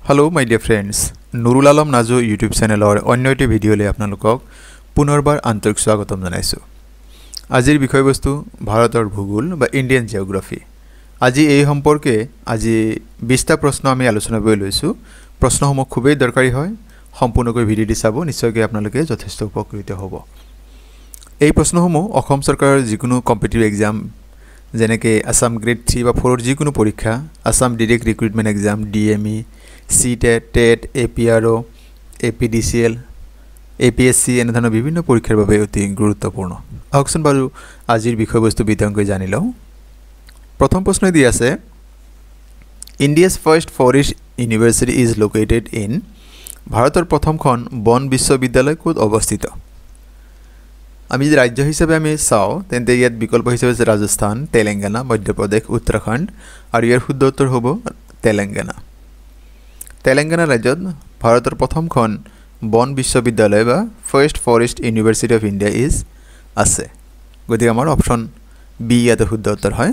Hello my dear friends, Nurul Alam Nazo YouTube channel or onyo eti video le apnalokok punorbar antorik swagotom janaisu. Ajir বিষয়বস্তু ভারতৰ ভূগোল বা Indian geography. আজি এই সম্পৰ্কে আজি 20টা প্ৰশ্ন আমি আলোচনা কৰি লৈছো। প্ৰশ্নসমূহ খুবেই দৰকাৰী হয়। সম্পূৰ্ণকৈ ভিডিঅ'টি চাব নিশ্চয়কৈ আপোনালোকে যথেষ্ট উপকৃত হ'ব। এই প্ৰশ্নসমূহ অসম চৰকাৰৰ যিকোনো কম্পিটিটিভ এক্সাম যেনেকৈ আসাম গ্ৰেড 3 বা 4 যিকোনো পৰীক্ষা, Assam direct recruitment exam, DME, CTET, TET, APRO, APDCL, APSC এনে ধৰণৰ বিভিন্ন পৰীক্ষাৰ বাবে অতি গুৰুত্বপূৰ্ণ। আহকচোন বাৰু আজিৰ বিষয়বস্তু বিতংকৈ জানি লওঁ। প্ৰথম প্ৰশ্ন দি আছে, India's first forest university is located in ভাৰতৰ প্ৰথমখন বন বিশ্ববিদ্যালয় ক'ত অৱস্থিত? আমি যদি ৰাজ্য হিচাপে আমি চাওঁ তেন্তে ইয়াত বিকল্প হিচাপে আছে ৰাজস্থান, তেলেংগানা, মধ্যপ্ৰদেশ, উত্তৰাখণ্ড আৰু ইয়াৰ শুদ্ধ উত্তৰ হ'ব তেলেংগানা। তেলেংগানা ৰাজ্যত ভাৰতৰ প্ৰথমখন বন বিশ্ববিদ্যালয় বা first forest university of India is আছে। গতিকে আমাৰ অপশ্যন বি ইয়াতে শুদ্ধ উত্তৰ হয়।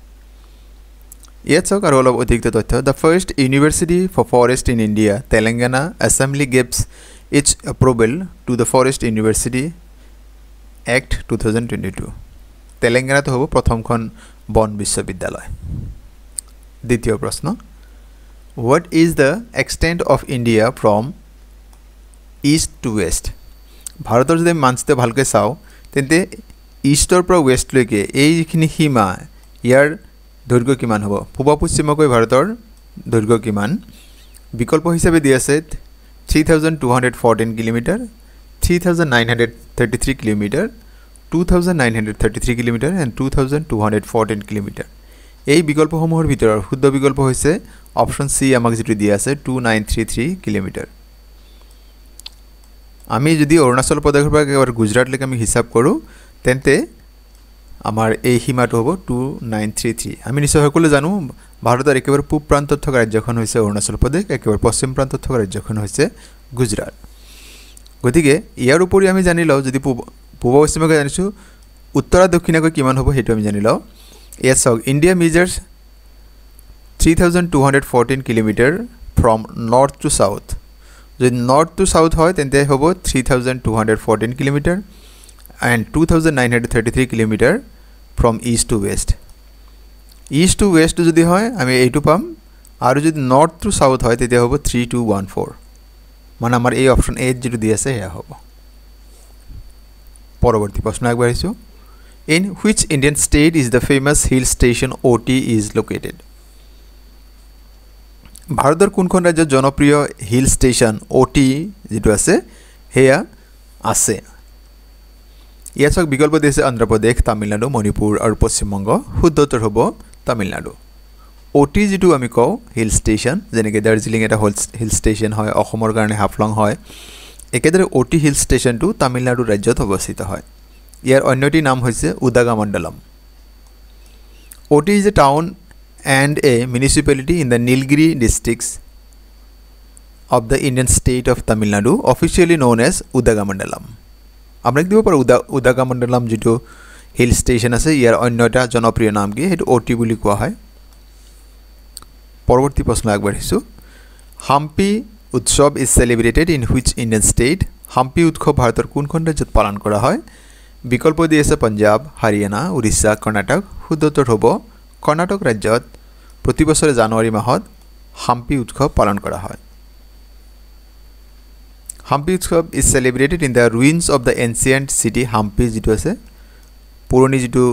ইয়াত চাওক আৰু অলপ অধিক তথ্য। The first university for forest in India, Telangana assembly gives its approval to the forest university act 2022। তেলেংগানাত হ'ব প্ৰথমখন বন বিশ্ববিদ্যালয়। দ্বিতীয় প্ৰশ্ন, What is the extent of India from east to west? ভাৰতৰ যদি মানচিত্ৰ ভালকৈ চাওঁ তেন্তে ইষ্টৰ পৰা ৱেষ্টলৈকে এই যিখিনি সীমা ইয়াৰ দৈৰ্ঘ্য কিমান হ'ব? পূব পশ্চিমকৈ ভাৰতৰ দৈৰ্ঘ্য কিমান? বিকল্প হিচাপে দি আছে 3214 kilometre, 3933 kilometre, 2933 kilometre and 2214 kilometre. এই বিকল্পসমূহৰ ভিতৰৰ শুদ্ধ বিকল্প হৈছে অপশ্যন সি আমাক যেটো দিয়া আছে 2933 কিলোমিটাৰ। আমি যদি অৰুণাচল প্ৰদেশৰ পৰা একেবাৰে গুজৰাটলৈকে আমি হিচাপ কৰোঁ তেন্তে আমাৰ এই সীমাটো হ'ব 2933। আমি নিশ্চয় সকলোৱে জানো ভাৰতৰ একেবাৰে পূব প্ৰান্তত থকা ৰাজ্যখন হৈছে অৰুণাচল প্ৰদেশ, একেবাৰে পশ্চিম প্ৰান্তত থকা ৰাজ্যখন হৈছে গুজৰাট। গতিকে ইয়াৰ উপৰি আমি জানি লওঁ যদি পূব পশ্চিমকৈ জানিছোঁ উত্তৰা দক্ষিণকৈ কিমান হ'ব সেইটো আমি জানি লওঁ। ইয়াত চাওক India measures 3214 kilometre from north to south. যদি নৰ্থ টু সাউথ হয় তেন্তে হ'ব 3214 kilometre and 2933 kilometre from east to west. East to west যদি হয় আমি এইটো পাম, আৰু যদি নৰ্থ টু সাউথ হয় তেতিয়া হ'ব 3214। মানে আমাৰ এই অপশ্যন এ যেটো দি আছে সেয়া হ'ব। পৰৱৰ্তী প্ৰশ্ন আগবাঢ়িছোঁ। In which Indian state is the famous hill station OT is located? ভাৰতৰ কোনখন ৰাজ্যত জনপ্ৰিয় হিল ষ্টেচন OT যেটো আছে হেয়া আছে? ইয়াত চাওক বিকল্প দিছে অন্ধ্ৰপ্ৰদেশ, তামিলনাডু, মণিপুৰ আৰু পশ্চিমবংগ। শুদ্ধ উত্তৰ হ'ব তামিলনাডু। OT যেটো আমি কওঁ হিল ষ্টেচন, যেনেকৈ দাৰ্জিলিং এটা হিল ষ্টেচন হয়, অসমৰ কাৰণে হাফলং হয়, একেদৰে OT হিল ষ্টেচনটো তামিলনাডু ৰাজ্যত অৱস্থিত হয়। ইয়াৰ অন্যটি নাম হৈছে উদাগামণ্ডলম। OT is a town and a municipality in the Nilgiri districts of the Indian state of Tamil Nadu, officially known as Udagamandalam. আপোনাক দিব পাৰো উদাগামণ্ডলম যেটো হিল ষ্টেচন আছে ইয়াৰ অন্যটা জনপ্ৰিয় নাম কি সেইটো OT বুলি কোৱা হয়। পৰৱৰ্তী প্ৰশ্ন আগবাঢ়িছোঁ। হাম্পি উৎসৱ is celebrated in which Indian state? Hampi উৎসৱ ভাৰতৰ কোনখন ৰাজ্যত পালন কৰা হয়? বিকল্প দি আছে পঞ্জাৱ, হাৰিয়ানা, উৰিষ্যা, কৰ্ণাটক। শুদ্ধ উত্তৰ হ'ব কৰ্ণাটক ৰাজ্যত প্ৰতি বছৰে জানুৱাৰী মাহত হাম্পি উৎসৱ পালন কৰা হয়। হাম্পি উৎসৱ is celebrated in the ruins of the ancient city. Hampi যেটো আছে পুৰণি যেটো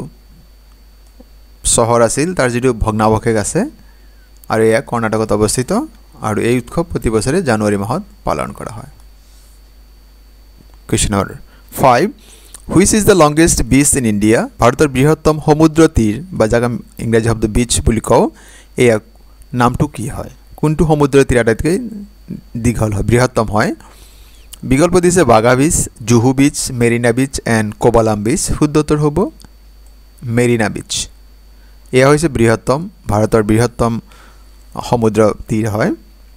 চহৰ আছিল তাৰ যেটো ভগ্নাৱশেষ আছে আৰু এয়া কৰ্ণাটকত অৱস্থিত, আৰু এই উৎসৱ প্ৰতি বছৰে জানুৱাৰী মাহত পালন কৰা হয়। Question number 5, Which is the longest beach in India? ভাৰতৰ বৃহত্তম সমুদ্ৰ তীৰ বা যাক আমি ইংৰাজী শব্দ বিচ বুলি কওঁ এয়া নামটো কি হয়? কোনটো সমুদ্ৰ তীৰ আটাইতকৈ দীঘল হয়, বৃহত্তম হয়? বিকল্প দিছে বাগা বিচ, জুহু বিচ, মেৰিনা বিচ এণ্ড কোবালাম বিচ। শুদ্ধ উত্তৰ হ'ব মেৰিনা বিচ। এয়া হৈছে ভাৰতৰ বৃহত্তম সমুদ্ৰ তীৰ হয়।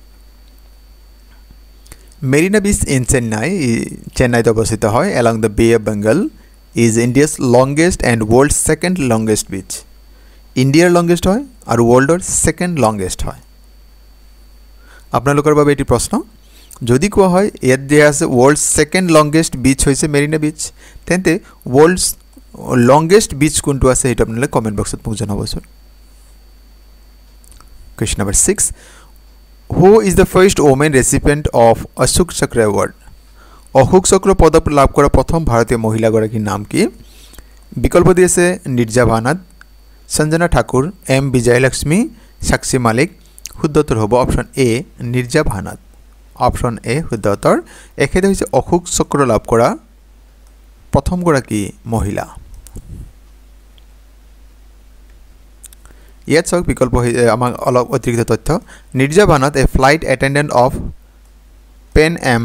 Marina Beach in Chennai, চেন্নাইত অৱস্থিত হয়, along the Bay of Bengal, is India's longest and world's second longest beach. ইণ্ডিয়াৰ লংগেষ্ট হয় আৰু ৱৰ্ল্ডৰ সেকেন্ড লংগেষ্ট হয়। আপোনালোকৰ বাবে এটি প্ৰশ্ন যদি কোৱা হয় ইয়াত দিয়া আছে ওয়ার্ল্ডস সেকেন্ড লংগেস্ট বিচ হৈছে মেরিনা বিচ তেন্তে ওয়ার্ল্ডস লংগেস্ট বিচ কোনটো আছে এটা আপোনালোকে কমেন্ট বক্সত মোক জনাবচোন Question number 6 Who is the first woman recipient of Ashok Chakra Award Ashok চক্ৰ পদক লাভ কৰা প্ৰথম ভাৰতীয় মহিলা গৰাকীৰ নাম কি বিকল্প দি আছে নিৰ্জা ভানাত সঞ্জনা ঠাকুৰ এম বিজয়লক্ষ্মী সাক্ষী মালিক শুদ্ধ উত্তৰ হ'ব অপশন এ নিৰ্জা ভানাত অপশন এ শুদ্ধ উত্তৰ এখেতে হৈছে অশোক চক্ৰ লাভ কৰা প্ৰথম গৰাকী মহিলা ইয়াত সক বিকল্প আমাক অলপ অতিৰিক্ত তথ্য Neerja Bhanot a flight attendant of Pan Am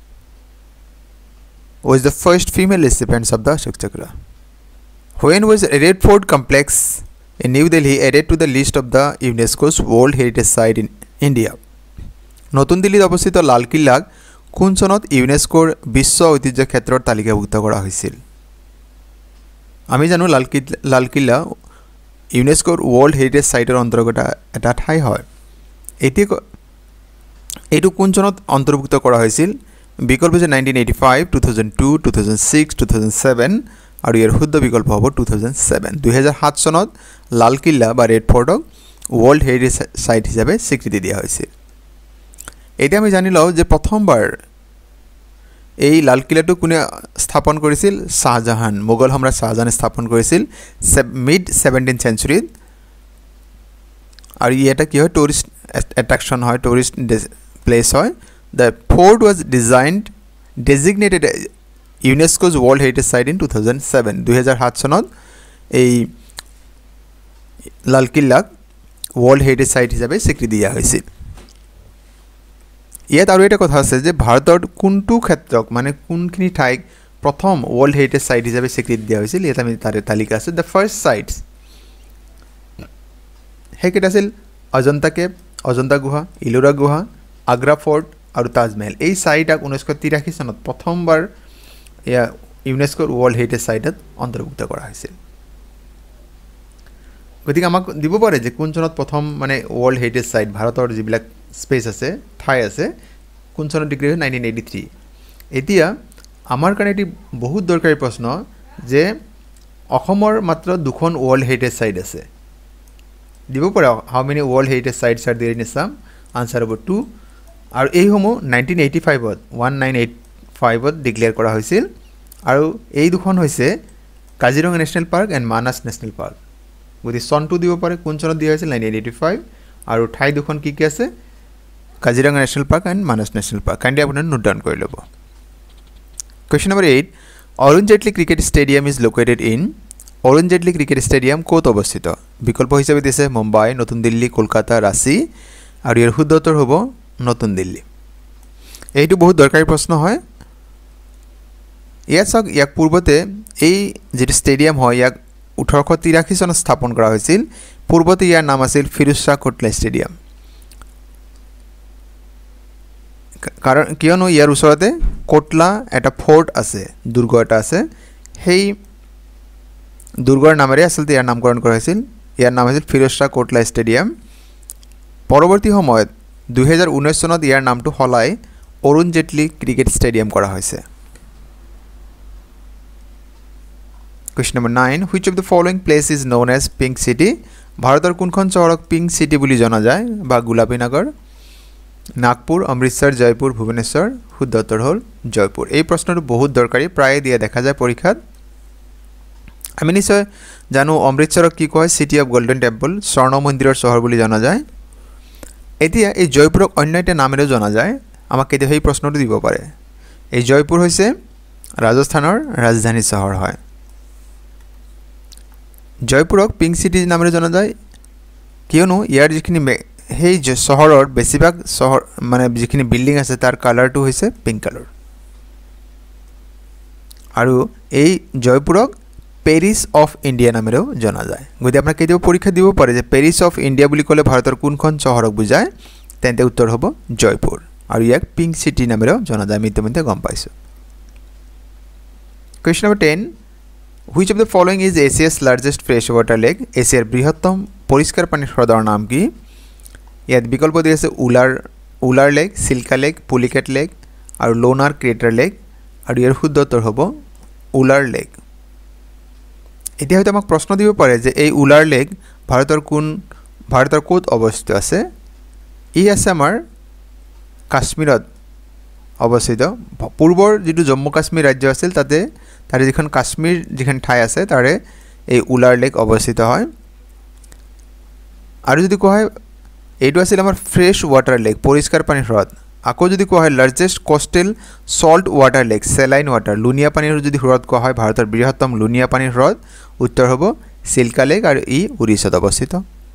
was the first female recipient of the Ashok Chakra. When was Red Fort Complex in New Delhi added to the list of the UNESCO's World Heritage Site in India? নতুন দিল্লীত অৱস্থিত লাল কিল্লাক কোন চনত ইউনেস্কোৰ বিশ্ব ঐতিহ্য ক্ষেত্ৰৰ তালিকাভুক্ত কৰা হৈছিল আমি জানো লাল কিল্লা ইউনেস্কোৰ ওয়ার্ল্ড হেৰিটেজ সাইটৰ অন্তৰ্গত এটা ঠাই হয় এইটো কোন চনত অন্তৰ্ভুক্ত কৰা হৈছিল বিকল্প যে 1985 2002 2006 2007 আৰু ইয়াৰ শুদ্ধ বিকল্প হ'ব 2007 2007 চনত লাল কিল্লা বা ৰেড ফৰ্টক ওয়ার্ল্ড হেৰিটেজ সাইট হিচাপে স্বীকৃতি দিয়া হৈছিল এতিয়া আমি জানি লওঁ যে প্ৰথমবাৰ এই লাল কিল্লাটো কোনে স্থাপন কৰিছিল শাহজাহান মোগল সম্ৰাট শাহজাহানে স্থাপন কৰিছিল মিড 17th century আৰু এটা কি হয় টুৰিষ্ট অ্যাট্ৰাকশন হয় টুৰিষ্ট প্লেস হয় The fort was designated UNESCO's World Heritage Site in 2007 2007 চনত এই লাল কিল্লাক ওয়ার্ল্ড হেৰিটেজ সাইট হিচাপে স্বীকৃতি দিয়া হৈছিল ইয়াত আৰু এটা কথা আছে যে ভাৰতৰ কোনটো ক্ষেত্ৰক মানে কোনখিনি ঠাইক প্ৰথম ওয়ার্ল্ড হেৰিটেজ সাইট হিচাপে স্বীকৃতি দিয়া হৈছিল ইয়াত আমি তাৰে তালিকা আছে দ্য ফাৰ্ষ্ট সাইটস হেকেট আছিল অজন্তা কেভ অজন্তা গুহা ইলোৰা গুহা আগ্ৰা ফৰ্ট আৰু তাজমহল এই সাইটক 1983 চনত প্ৰথমবাৰ ইউনেস্কোৰ ওয়ার্ল্ড হেৰিটেজ সাইটত অন্তৰ্ভুক্ত কৰা হৈছিল গতিকে আমাক দিব পাৰে যে কোন চনত প্ৰথম মানে ওয়ার্ল্ড হেৰিটেজ সাইট ভাৰতৰ যিবিলাক স্পেস আছে ঠাই আছে কোন চনত ডিক্লেয়াৰ 1983 এতিয়া আমাৰ কাৰণে এটি বহুত দৰকাৰী প্ৰশ্ন যে অসমৰ মাত্ৰ দুখন ওয়ার্ল্ড হেৰিটেজ সাইট আছে দিব পাৰে how many world heritage sites are there in Assam answer হ'ব 2 আৰু এই সমূহ 1985 ডিক্লেয়াৰ কৰা হৈছিল আৰু এই দুখন হৈছে Kaziranga national park and Manas national park গতি চনটো দিব পাৰে কোন চনত দিয়া হৈছিল 1985 আৰু ঠাই দুখন কি কি আছে Kaziranga national park and Manas national park kindly আপোনালোকে নোট ডাউন কৰি ল'ব question number 8 Arun Jaitley cricket stadium is located in Arun Jaitley cricket stadium ক'ত অৱস্থিত বিকল্প হিচাপে দিছে মুম্বাই নতুন দিল্লী কলকাতা ৰাঁচী আৰু ইয়াৰ শুদ্ধ উত্তৰ হ'ব নতুন দিল্লী এইটো বহুত দৰকাৰী প্ৰশ্ন হয় ইয়াক পূৰ্বতে এই যেটো ষ্টেডিয়াম হয় ইয়াক 1883 চনত স্থাপন কৰা হৈছিল পূৰ্বতে ইয়াৰ নাম আছিল ফিৰোজ শাহ কোটলা ষ্টেডিয়াম কাৰণ কিয়নো ইয়াৰ ওচৰতে কোটলা এটা ফৰ্ট আছে দুৰ্গ এটা আছে সেই দুৰ্গৰ নামেৰে আচলতে ইয়াৰ নামকৰণ কৰা হৈছিল ইয়াৰ নাম আছিল ফিৰোজ শাহ কোটলা ষ্টেডিয়াম পৰৱৰ্তী সময়ত 2019 চনত ইয়াৰ নামটো হলাই অৰুণ জেটলি ক্ৰিকেট ষ্টেডিয়াম কৰা হৈছে Question number 9 Which of the following place is known as Pink City ভাৰতৰ কোনখন চহৰক পিংক সিটি বুলি জনা যায় বা গোলাপী নগৰ নাগপুৰ অমৃতসৰ জয়পুৰ ভুৱনেশ্বৰ শুদ্ধ উত্তৰ হ'ল জয়পুৰ এই প্ৰশ্নটো বহুত দৰকাৰী প্ৰায় দিয়া দেখা যায় পৰীক্ষাত আমি নিশ্চয় জানো অমৃতসৰক কি কয় সিটি অফ গোল্ডেন টেম্পল স্বৰ্ণ মন্দিৰৰ চহৰ বুলি জনা যায় এতিয়া এই জয়পুৰক অন্য এটা নামেৰে জনা যায় আমাক কেতিয়া এই প্ৰশ্নটো দিব পাৰে এই জয়পুৰ হৈছে ৰাজস্থানৰ ৰাজধানী চহৰ হয় জয়পুৰক পিংক সিটি নামেৰে জনা যায় কিয়নো ইয়াৰ যিখিনি সেই চহৰৰ বেছিভাগ চহৰ মানে যিখিনি বিল্ডিং আছে তাৰ কালাৰটো হৈছে পিংক কালাৰ আৰু এই জয়পুৰক পেৰিছ অফ ইণ্ডিয়া নামেৰেও জনা যায় গতি আপোনাক কেতিয়াবা পৰীক্ষা দিব পাৰে যে পেৰিছ অফ ইণ্ডিয়া বুলি ক'লে ভাৰতৰ কোনখন চহৰক বুজায় তেন্তে উত্তৰ হ'ব জয়পুৰ আৰু ইয়াক পিংক সিটি নামেৰেও জনা যায় আমি ইতিমধ্যে গম পাইছোঁ Question number 10 Which of the following is Asia's largest freshwater lake এছিয়াৰ বৃহত্তম পৰিষ্কাৰ পানীৰ হ্ৰদৰ নাম কি ইয়াত বিকল্প দি আছে Wular Wular lake, Chilika lake, Pulicat lake আৰু লোনাৰ ক্ৰেটাৰ লেক, আৰু ইয়াৰ শুদ্ধ উত্তৰ হ'ব উলাৰ লেক। এতিয়া হয়তো আমাক প্ৰশ্ন দিব পাৰে যে এই উলাৰ লেক ভাৰতৰ ক'ত অৱস্থিত আছে? ই আছে আমাৰ কাশ্মীৰত অৱস্থিত। পূৰ্বৰ যিটো জম্মু কাশ্মীৰ ৰাজ্য আছিল তাৰে যিখন কাশ্মীৰ যিখন ঠাই আছে তাৰে এই উলাৰ লেক অৱস্থিত হয়। আৰু যদি কোৱা হয় এইটো আছিল আমাৰ ফ্ৰেছ ৱাটাৰ লেক, পৰিষ্কাৰ পানীৰ হ্ৰদ। আকৌ যদি কোৱা হয় largest coastal salt water lake, saline water, লুণীয়া পানীৰ যদি হ্ৰদ কোৱা হয়, ভাৰতৰ বৃহত্তম লুণীয়া পানীৰ হ্ৰদ, উত্তৰ হ'ব চিল্কা লেক, আৰু ই উৰিষ্যাত অৱস্থিত।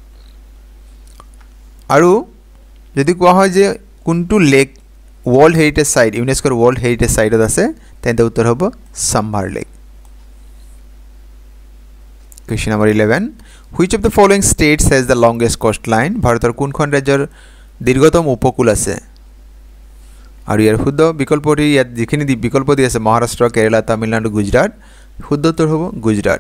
আৰু যদি কোৱা হয় যে কোনটো লেক ৱৰ্ল্ড হেৰিটেজ সাইট, ইউনেস্কোৰ ৱৰ্ল্ড হেৰিটেজ সাইটত আছে, তেন্তে উত্তৰ হ'ব Sambhar lake. Question number 11, which of the following states has the longest coast line? ভাৰতৰ কোনখন ৰাজ্যৰ দীৰ্ঘতম উপকূল আছে? আৰু ইয়াৰ শুদ্ধ বিকল্পটি ইয়াত যিখিনি বিকল্প দি আছে মহাৰাষ্ট্ৰ, কেৰালা, তামিলনাডু, গুজৰাট, শুদ্ধ উত্তৰ হ'ব গুজৰাট।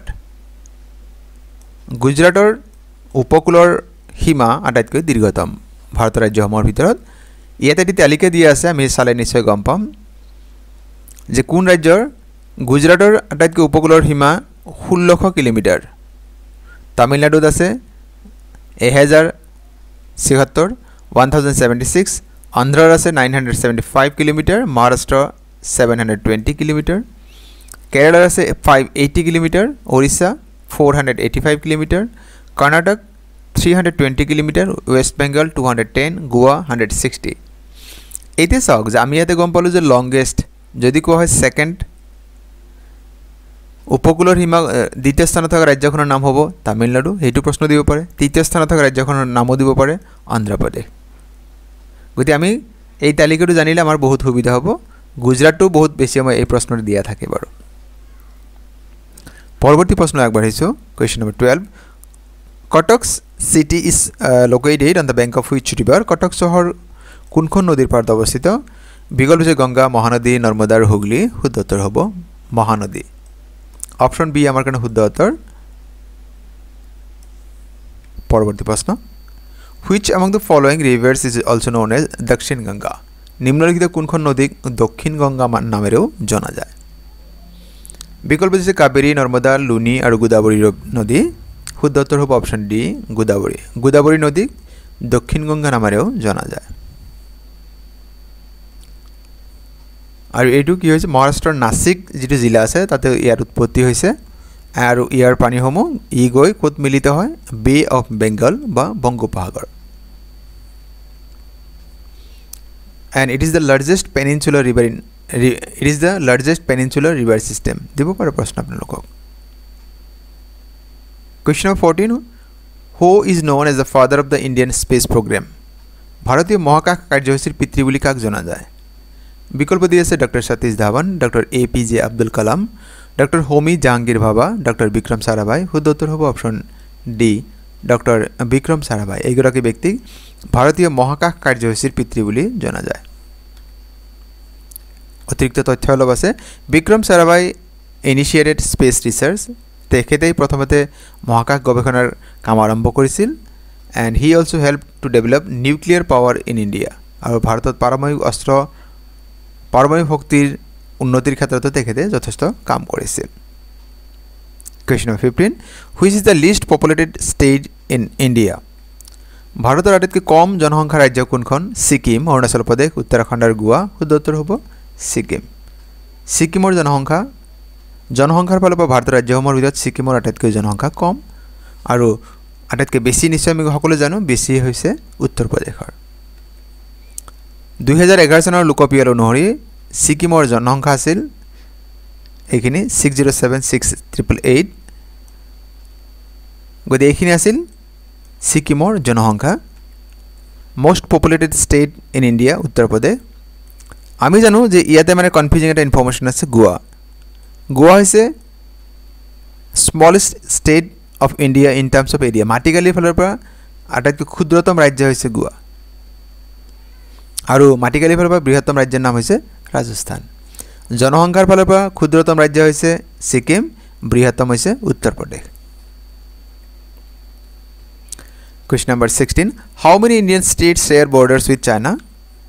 গুজৰাটৰ উপকূলৰ সীমা আটাইতকৈ দীৰ্ঘতম ভাৰতৰ ৰাজ্যসমূহৰ ভিতৰত। ইয়াত এটি তালিকা দিয়া আছে, আমি চালে নিশ্চয় গম পাম যে কোন ৰাজ্যৰ গুজৰাটৰ আটাইতকৈ উপকূলৰ সীমা 1600 কিলোমিটাৰ, তামিলনাডুত আছে 1076, 1076, অন্ধ্ৰৰ আছে 975 কিলোমিটাৰ, মহাৰাষ্ট্ৰ 720 কিলোমিটাৰ, কেৰালাৰ আছে 580 kilometre, Odisha 485 kilometre, Karnataka 320 kilometre, west Bengal 210, Goa 160। এতিয়া চাওক যে আমি ইয়াতে গম পালোঁ যে লংগেষ্ট যদি কোৱা হয় ছেকেণ্ড উপকূলৰ সীমা দ্বিতীয় স্থানত থকা ৰাজ্যখনৰ নাম হ'ব তামিলনাডু, সেইটো প্ৰশ্ন দিব পাৰে। তৃতীয় স্থানত থকা ৰাজ্যখনৰ নামো দিব পাৰে অন্ধ্ৰপ্ৰদেশ। গতিকে আমি এই তালিকাটো জানিলে আমাৰ বহুত সুবিধা হ'ব। গুজৰাটটো বহুত বেছি সময় এই প্ৰশ্নটো দিয়া থাকে বাৰু। পৰৱৰ্তী প্ৰশ্ন আগবাঢ়িছোঁ, question number 12, Cuttack city is located on the bank of which river? Cuttack চহৰ কোনখন নদীৰ পাৰত অৱস্থিত? বিকল্প হৈছে গংগা, মহানদী, নৰ্মদা আৰু হুগলী, শুদ্ধ উত্তৰ হ'ব মহানদী। অপশ্যন বি আমাৰ কাৰণে শুদ্ধ উত্তৰ। পৰৱৰ্তী প্ৰশ্ন, which among the following rivers is also known as দক্ষিণ গংগা? নিম্নলিখিত কোনখন নদীক দক্ষিণ গংগা নামেৰেও জনা যায়? বিকল্প হৈছে কাবেৰী, নৰ্মদা, লুনি আৰু গোদাবৰী নদী, শুদ্ধ উত্তৰ হ'ব অপশ্যন ডি গোদাবৰী। গোদাবৰী নদীক দক্ষিণ গংগা নামেৰেও জনা যায়। আৰু এইটো কি হৈছে মহাৰাষ্ট্ৰৰ নাছিক যিটো জিলা আছে তাতে ইয়াৰ উৎপত্তি হৈছে, আৰু ইয়াৰ পানীসমূহ গৈ ক'ত মিলিত হয়? বে অফ বেংগল বা বংগোপসাগৰ। and it is the largest peninsular river system. দিব পাৰে প্ৰশ্ন আপোনালোকক। Question number 14, who is known as the father of the Indian space program? ভাৰতীয় মহাকাশ কাৰ্যসূচীৰ পিতৃ বুলি কাক জনা যায়? বিকল্প দি আছে doctor Satish Dhawan, doctor APJ Abdul Kalam, doctor Homi Jahangir Bhabha, doctor Vikram Sarabhai, শুদ্ধ উত্তৰ হ'ব option D doctor Vikram Sarabhai. এইগৰাকী ব্যক্তিক ভাৰতীয় মহাকাশ কাৰ্যসূচীৰ পিতৃ বুলি জনা যায়। অতিৰিক্ত তথ্য অলপ আছে। Vikram Sarabhai initiated space research, তেখেতেই প্ৰথমতে মহাকাশ গৱেষণাৰ কাম আৰম্ভ কৰিছিল। And he also' help to develop nuclear power in India, আৰু ভাৰতত পাৰমাণবিক শক্তিৰ উন্নতিৰ ক্ষেত্ৰতো তেখেতে যথেষ্ট কাম কৰিছিল। Question number 15, which is the least populated state in India? ভাৰতৰ আটাইতকৈ কম জনসংখ্যাৰ ৰাজ্য কোনখন? ছিকিম, অৰুণাচল প্ৰদেশ, উত্তৰাখণ্ড আৰু গোৱা, শুদ্ধ উত্তৰ হ'ব ছিকিম। ছিকিমৰ জনসংখ্যাৰ ফালৰ পৰা ভাৰতৰ ৰাজ্যসমূহৰ ভিতৰত ছিকিমৰ আটাইতকৈ জনসংখ্যা কম, আৰু আটাইতকৈ বেছি নিশ্চয় আমি সকলোৱে জানো বেছি হৈছে উত্তৰ প্ৰদেশৰ। 2011 চনৰ লোকপিয়ল অনুসৰি ছিকিমৰ জনসংখ্যা আছিল এইখিনি 607688। গতিকে এইখিনি আছিল ছিকিমৰ জনসংখ্যা। Most populated state in India Uttar Pradesh. আমি জানো যে ইয়াতে মানে কনফিউজিং এটা ইনফৰ্মেশ্যন আছে, গোৱা হৈছে smallest state of India in terms of area. মাটিকালিৰ ফালৰ পৰা আটাইতকৈ ক্ষুদ্ৰতম ৰাজ্য হৈছে গোৱা, আৰু মাটিকালিৰ ফালৰ পৰা বৃহত্তম ৰাজ্যৰ নাম হৈছে ৰাজস্থান। জনসংখ্যাৰ ফালৰ পৰা ক্ষুদ্ৰতম ৰাজ্য হৈছে ছিকিম, বৃহত্তম হৈছে Uttar Pradesh. Question number 16, how many Indian states share borders with China?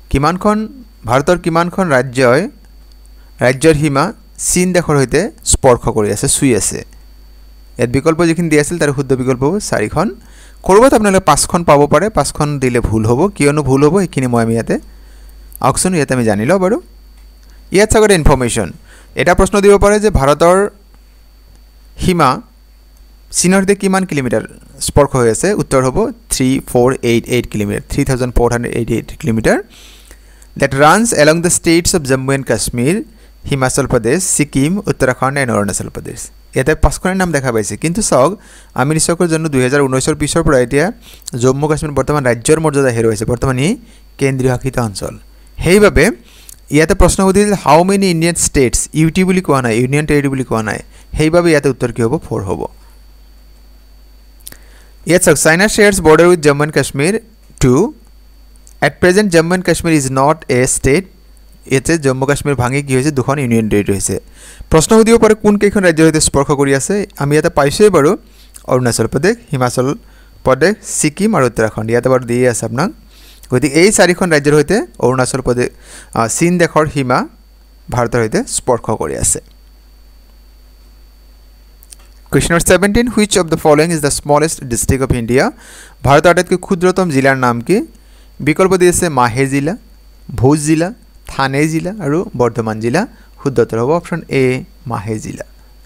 কিমানখন ভাৰতৰ কিমানখন ৰাজ্যৰ সীমা চীন দেশৰ সৈতে স্পৰ্শ কৰি আছে চুই আছে ইয়াত বিকল্প যিখিনি দিয়া আছিল তাৰ শুদ্ধ বিকল্প হ'ব 4খন কৰবাত আপোনালোকে 5খন পাব পাৰে 5খন দিলে ভুল হ'ব কিয়নো ভুল হ'ব এইখিনি মই ইয়াতে অপচন ইয়াতে আমি জানি লওঁ বাৰু ইয়াত চাগৰে ইনফৰমেশন এটা প্ৰশ্ন দিব পাৰে যে ভাৰতৰ সীমা চীনৰ সৈতে কিমান কিলোমিটাৰ স্পৰ্শ হৈ আছে উত্তৰ হ'ব 3488 kilometre 3488 kilometre that runs along the states of Jammu and Kashmir Himachal Pradesh Sikkim Uttarakhand and Arunachal Pradesh ইয়াতে 5খনৰ নাম দেখা পাইছে কিন্তু চাওক আমি নিশ্চয়কৈ জানো 2019 ৰ পিছৰ পৰা এতিয়া জম্মু কাশ্মীৰ বৰ্তমান ৰাজ্যৰ মৰ্যাদা হেৰুৱাইছে বৰ্তমান ই কেন্দ্ৰীয় শাসিত অঞ্চল সেইবাবে ইয়াতে প্ৰশ্ন উঠিছিল how many Indian states UT বুলি কোৱা নাই ইউনিয়ন টেৰিটৰি বুলি কোৱা নাই সেইবাবে ইয়াতে উত্তৰ কি হ'ব 4 হ'ব ইয়াত চাওক China shares border with Jammu and Kashmir too at present Jammu and Kashmir is not a state ইয়াতে জম্মু কাশ্মীৰ ভাঙি কি হৈছে দুখন ইউনিয়ন টেৰিটৰি হৈছে প্ৰশ্ন উঠিব পাৰে কোন কেইখন ৰাজ্যৰ সৈতে স্পৰ্শ কৰি আছে আমি এটা পাইছোই বাৰু অৰুণাচল প্ৰদেশ হিমাচল প্ৰদেশ সিকিম আৰু উত্তৰাখণ্ড ইয়াতে বাৰু দিয়ে আছে আপোনাক গতিকে এই 4খন ৰাজ্যৰ সৈতে অৰুণাচল প্ৰদেশ চীন দেশৰ সীমা ভাৰতৰ সৈতে স্পৰ্শ কৰি আছে Question number 17 which of the following is the smallest district of India ভাৰতৰ আটাইতকৈ ক্ষুদ্ৰতম জিলাৰ নাম কি বিকল্প দি আছে মাহে জিলা ভোজ জিলা থানে জিলা আৰু বৰ্ধমান জিলা শুদ্ধ উত্তৰ হ'ব অপচন এ মাহে জিলা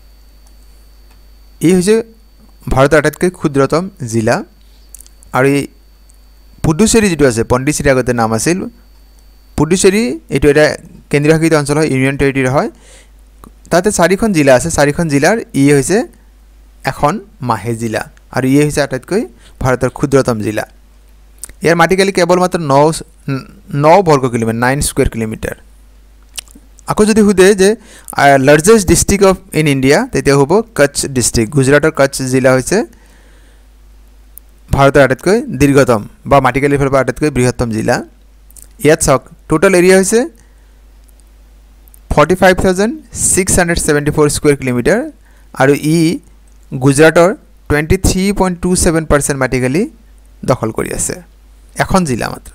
এই হৈছে ভাৰতৰ আটাইতকৈ ক্ষুদ্ৰতম জিলা আৰু এই পুডুচেৰী যেটো আছে পণ্ডিচেৰী আগতে নাম আছিল পুডুচেৰী এটো এটা কেন্দ্ৰীয় শাসিত অঞ্চল হয় ইউনিয়ন টেৰিটৰি হয় তাতে 4খন জিলা আছে 4খন জিলাৰ ই হৈছে এখন মাহে জিলা আৰু ই হৈছে আটাইতকৈ ভাৰতৰ ক্ষুদ্ৰতম জিলা ইয়াৰ মাটিকালি কেৱল মাত্ৰ 9 বৰ্গ কিলোমিটাৰ 9 স্কয়াৰ কিলোমিটাৰ আকৌ যদি হুদে যে largest district of in India তেতিয়া হ'ব কচ্ছ ডিস্ট্ৰিক্ট গুজৰাটৰ কচ্ছ জিলা হৈছে ভাৰতৰ আটাইতকৈ দীৰ্ঘতম বা মাটিকালিৰ ফালৰ পৰা আটাইতকৈ বৃহত্তম জিলা ইয়াত চাওক টোটাল এৰিয়া হৈছে 45674 স্কয়াৰ কিলোমিটাৰ আৰু ই গুজৰাটৰ 23.27% মাটিকালি দখল কৰি আছে এখন জিলা মাত্ৰ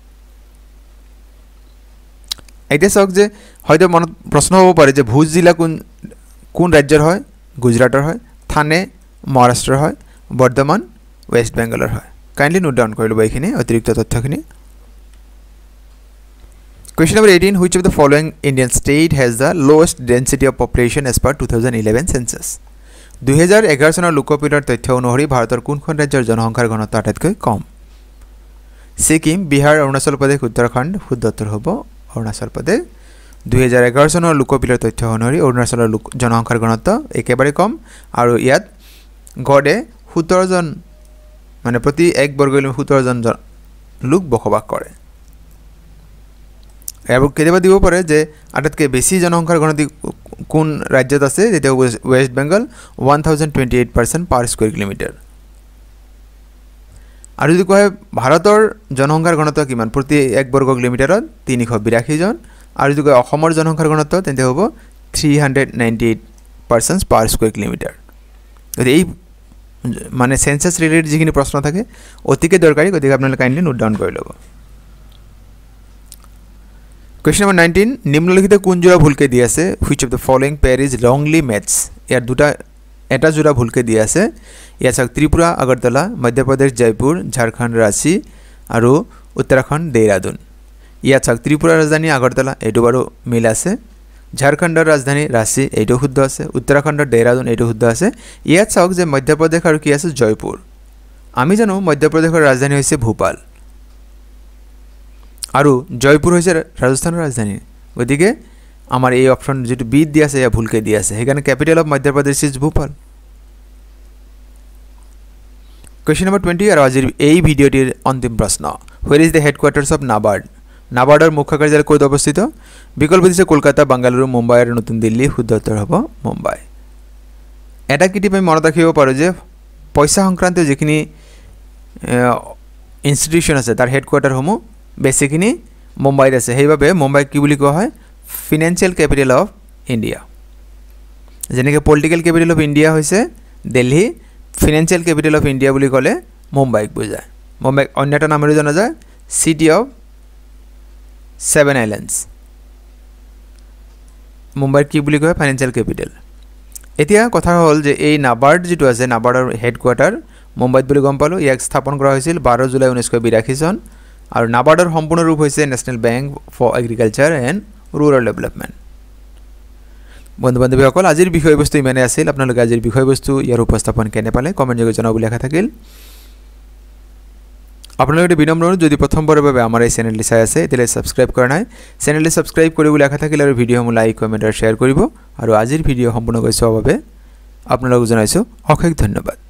এতিয়া চাওক যে হয়তো মনত প্ৰশ্ন হ'ব পাৰে যে ভোজ জিলা কোন ৰাজ্যৰ হয় গুজৰাটৰ হয় থানে মহাৰাষ্ট্ৰৰ হয় বৰ্ধমান ওয়েস্ট বেংগলৰ হয় কাইন্ডলি নোট ডাউন কৰি লব এইখিনি অতিৰিক্ত তথ্যখিনি Question number 18 which of the following Indian state has the lowest density of population as per 2011 census 2011 চনৰ লোকপিলৰ তথ্য অনুসৰি ভাৰতৰ কোনখন ৰাজ্যৰ জনসংখ্যাৰ ঘনত্ব আটাইতকৈ কম সিকিম বিহাৰ অৰুণাচল প্ৰদেশ উত্তৰাখণ্ড শুদ্ধ উত্তৰ হ'ব অৰুণাচল প্ৰদেশ 2011 চনৰ লোকপিলৰ তথ্য অনুসৰি অৰুণাচলৰ জনসংখ্যাৰ ঘনত্ব একেবাৰে কম আৰু ইয়াত গড়ে 17 জন মানে প্ৰতি 1 বৰ্গ কিলোমিটাৰ 17 জন লোক বসবাস কৰে এবং কেতিয়াবা দিব পাৰে যে আটাইতকৈ বেছি জনসংখ্যাৰ ঘনত্ব কোন ৰাজ্যত আছে যেটা west Bengal 1028% per square kilometre আৰু যদি কয় ভাৰতৰ জনসংখ্যাৰ ঘনত্ব কিমান প্ৰতি 1 বৰ্গ কিলোমিটাৰত 382 জন আৰু যদি কয় অসমৰ জনসংখ্যাৰ ঘনত্ব তেন্তে হ'ব 398% পাৰ স্কয়াৰ কিলোমিটাৰ গতিকে এই মানে সেন্সাস ৰিলেটেড যিখিনি প্ৰশ্ন থাকে অতিকে দৰকাৰী গতিকে আপোনালোকে কাইন্ডলি নোট ডাউন কৰি ল'ব Question number 19 নিম্নলিখিত কোন জোড়া ভুলকে দি আছে which of the following pair is wrongly matched ইয়াৰ দুটা এটা জোড়া ভুলকে দি আছে ইয়াত চাওক ত্ৰিপুৰা আগৰতলা মধ্যপ্ৰদেশ জয়পুৰ ঝাৰখণ্ড ৰাঁচী আৰু উত্তৰাখণ্ড দেহৰাদুন ইয়াত চাওক ত্ৰিপুৰা ৰাজধানী আগৰতলা এটো বাৰু মিল আছে ঝাৰখণ্ডৰ ৰাজধানী ৰাঁচী এটো শুদ্ধ আছে উত্তৰাখণ্ডৰ দেহৰাদুন এটো শুদ্ধ আছে ইয়াত চাওক যে মধ্যপ্ৰদেশ আৰু কি আছে জয়পুৰ আমি জানো মধ্যপ্ৰদেশৰ ৰাজধানী হৈছে ভোপাল আৰু জয়পুৰ হৈছে ৰাজস্থানৰ ৰাজধানী গতিকে আমাৰ এই অপচন যেটো বি দি আছে ইয়া ভুলকে দি আছে হেকাৰণে capital of Madhya Pradesh is Bhopal Question number 20 আৰু আজিৰ এই ভিডিওটিৰ অন্তিম প্ৰশ্ন Where is the headquarters of NABARD NABARDৰ মুখ্য কাৰ্যালয় ক'ত অৱস্থিত বিকল্প দিছে কলকাতা বাংগালুৰু মুম্বাই আৰু নতুন দিল্লী শুদ্ধ উত্তৰ হ'ব মুম্বাই এটা কিটি আমি মনত ৰাখিব পাৰো যে পইচা সংক্ৰান্ত যিখিনি ইনষ্টিটিউচন আছে তাৰ হেডকোৱাৰ্টাৰ সমূহ বেসিক্যালি মুম্বাইত আছে সেইভাবে মুম্বাই কি বুলি কোৱা হয় ফাইনান্সিয়াল ক্যাপিটাল অফ ইন্ডিয়া যেনেকৈ পলিটিক্যাল ক্যাপিটাল অফ ইন্ডিয়া হৈছে Delhi financial capital of India বুলি ক'লে মুম্বাইক বুজায় মুম্বাই অন্য এটা নামেৰে জনা যায় সিটি অফ 7 আইল্যান্ডস মুম্বাইৰ কি বুলি কয় ফাইনেন্সিয়াল ক্যাপিটাল এতিয়া কথা হ'ল যে এই নাবাৰ্ড যেটো আছে নাবাৰ্ডৰ হেডকোয়াৰ্টাৰ মুম্বাইত বুলি গম পালো ইয়াক স্থাপন কৰা হৈছিল 12 জুলাই 1982 চন আৰু নাবাৰ্ডৰ সম্পূৰ্ণ ৰূপ হৈছে national bank for agriculture and rural development বন্ধু-বান্ধৱীসকল আজিৰ বিষয়বস্তু ইমানে আছিল আপোনালোকে আজিৰ বিষয়বস্তু ইয়াৰ উপস্থাপন কেনে পালে কমেন্ট যোগে জনাবলৈ আশা থাকিল আপোনালোকে বিনম্ৰ অনুৰোধ যদি প্ৰথমবাৰৰ বাবে আমাৰ এই চেনেলটি চাই আছে তেলে সাবস্ক্ৰাইব কৰা নাই চেনেলটি সাবস্ক্ৰাইব কৰিবলৈ আশা থাকিল আৰু ভিডিঅ'সমূহ লাইক কমেন্ট আৰু শেয়াৰ কৰিব আৰু আজিৰ ভিডিঅ' সম্পূৰ্ণ কৰি চোৱাৰ বাবে আপোনালোকক জনাইছো অশেষ ধন্যবাদ